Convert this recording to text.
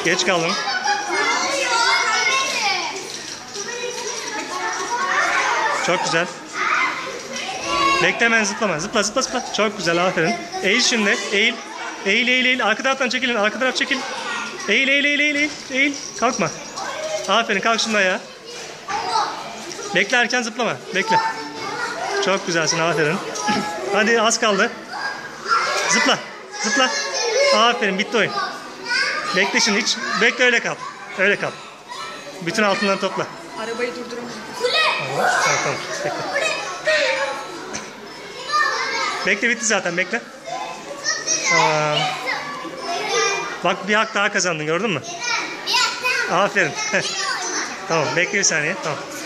Geç kaldın. Çok güzel. Bekle, hemen zıplama. Zıpla zıpla zıpla. Çok güzel, aferin. Eğil şimdi. Eğil. Eğil eğil eğil. Arka taraftan çekilin. Arka taraf çekil. Eğil eğil eğil eğil. Eğil. Kalkma. Aferin, kalk şimdi ayağa. Bekle, erken zıplama. Bekle. Çok güzelsin, aferin. Hadi, az kaldı. Zıpla. Zıpla. Aferin, bitti oyun. Bekle şimdi hiç. Bekle, öyle kal. Öyle kal. Bütün altından topla. Arabayı durdurun. Tamam. Tamam. Bekle. Bekle, bitti zaten, bekle. Bak, bir hak daha kazandın, gördün mü? Aferin. Tamam, bekle bir saniye. Tamam.